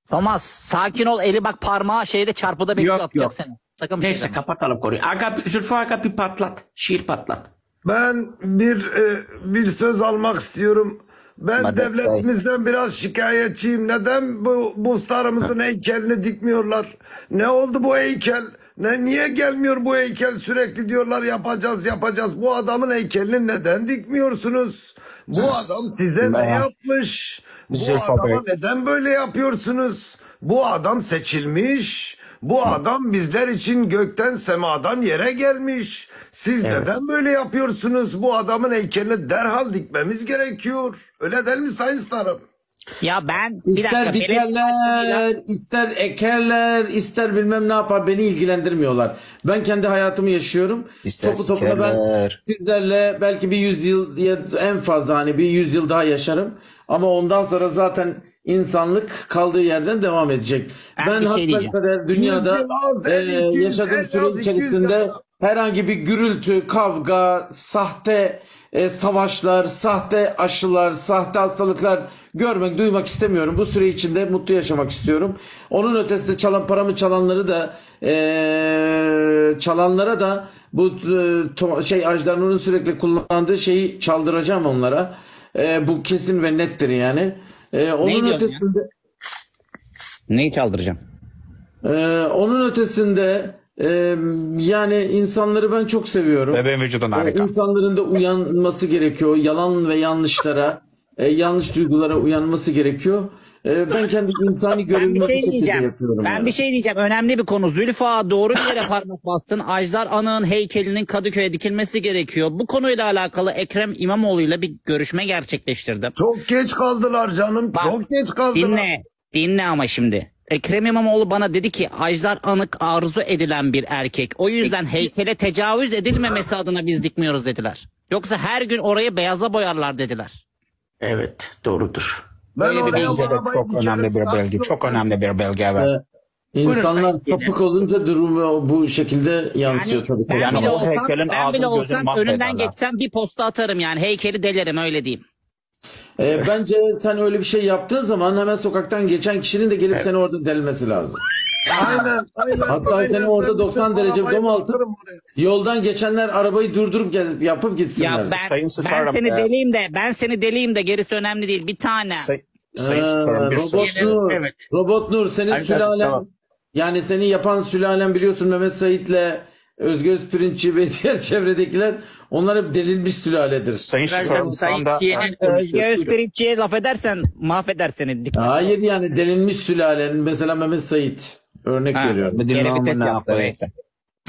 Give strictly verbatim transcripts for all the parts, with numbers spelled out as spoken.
Thomas sakin ol, eli bak parmağı şeyde çarpıda bekliyor, Yok, atacak yok. seni. Sakın bir şey Neyse deme. kapatalım konuyu. Aga, Zülfü Aga bir patlat. Şiir patlat. Ben bir e, bir söz almak istiyorum. Ben Madem devletimizden biraz şikayetçiyim. Neden bu bustarımızın heykelini dikmiyorlar? Ne oldu bu heykel? Ne niye gelmiyor bu heykel? Sürekli diyorlar yapacağız yapacağız. Bu adamın heykelini neden dikmiyorsunuz? Bu adam size ne Ben- yapmış? Bu Zülfü adama Bey. neden böyle yapıyorsunuz? Bu adam seçilmiş. Bu adam bizler için gökten semadan yere gelmiş. Siz Evet. neden böyle yapıyorsunuz? Bu adamın heykelini derhal dikmemiz gerekiyor. Öyle değil mi Sayın Starım? Ya ben bir İster dakika belediye başkanıyla dikerler, ister ekerler, ister bilmem ne yapar, beni ilgilendirmiyorlar. Ben kendi hayatımı yaşıyorum. İster Topu topuna ben sikerler. sizlerle belki bir yüz yıl ya en fazla hani bir yüz yıl daha yaşarım. Ama ondan sonra zaten insanlık kaldığı yerden devam edecek. Ben Ben bir şey diyeceğim. hasbelkader dünyada yüz yıl az, e, elli, iki yüz, yaşadığım en süre az iki yüz içerisinde yıl. herhangi bir gürültü, kavga, sahte e, savaşlar, sahte aşılar, sahte hastalıklar görmek, duymak istemiyorum. Bu süre içinde mutlu yaşamak istiyorum. Onun ötesinde çalan paramı çalanları da e, çalanlara da bu e, to- şey Ajdar Nur'un sürekli kullandığı şeyi çaldıracağım onlara. E, bu kesin ve nettir yani. E, onun diyorsun ya? ötesinde neyi çaldıracağım? ee, onun ötesinde e, yani insanları ben çok seviyorum. Bebeğin vücudun Ee, harika. İnsanların da uyanması gerekiyor. Yalan ve yanlışlara, e, yanlış duygulara uyanması gerekiyor. E, ben kendi insani Ben görevimi bir bu şey şekilde diyeceğim. yapıyorum. Ben yani. bir şey diyeceğim. Önemli bir konu. Zülfa doğru bir yere parmak bastın. Ajdar Anık'ın heykelinin Kadıköy'e dikilmesi gerekiyor. Bu konuyla alakalı Ekrem İmamoğlu'yla bir görüşme gerçekleştirdim. Çok geç kaldılar canım. Bak, Çok geç kaldılar. Dinle. Dinle ama şimdi. Ekrem İmamoğlu bana dedi ki Ajdar Anık arzu edilen bir erkek. O yüzden heykele tecavüz edilmemesi adına biz dikmiyoruz dediler. Yoksa her gün orayı beyaza boyarlar dediler. Evet, doğrudur. Ben Böyle bir oraya bilgi Bence de arabayı çok dikerim. önemli bir belge. Çok önemli bir belge. Evet. Ee, İnsanlar Buyurun, Sayın sapık olunca durumu bu şekilde yansıyor Yani tabii. ben Yani bile o olsam, heykelin ben ağzını bile gözünü olsam mahvederler. önünden geçsem bir posta atarım yani. Heykeli delerim, öyle diyeyim. Ee, bence sen öyle bir şey yaptığın zaman hemen sokaktan geçen kişinin de gelip seni orada delmesi lazım. Aynen. aynen Hatta aynen. seni orada Ben doksan bütün derece arabayı dom altı bırakırım oraya. yoldan geçenler arabayı durdurup gelip yapıp gitsinler. Ya ben, Sayın ben Starım, seni e, deleyim de ben seni deleyim de gerisi önemli değil. Bir tane. Say, Ee, Sayın Starım bir Robot söz. Nur, Evet. Robot Nur senin Aynen, sülalen tamam. yani seni yapan sülalen biliyorsun Mehmet Sait'le Özgür Özpirinççi ve diğer çevredekiler onlar hep delilmiş sülaledir. Sayın Zaten Starım şu Sayın anda C N N Özge konuşuyor. Buyurun. Özpirinççi'ye laf edersen mahveder seni. Dikkat. Hayır yani delilmiş sülalen mesela Mehmet Sait örnek Ha. veriyorum. bir Gene dinle bir test amına yaptı, koyayım. neyse.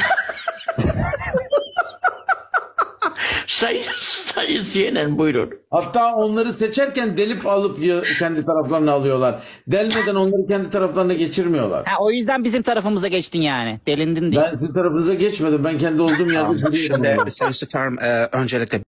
Sayın, Sayın C N N buyurun. Hatta onları seçerken delip alıp ya- kendi taraflarına alıyorlar. Delmeden onları kendi taraflarına geçirmiyorlar. Ha, o yüzden bizim tarafımıza geçtin yani. Delindin diye. Ben sizin tarafınıza geçmedim. Ben kendi olduğum yerde duruyorum. Şimdi Sayın Starım e, öncelikle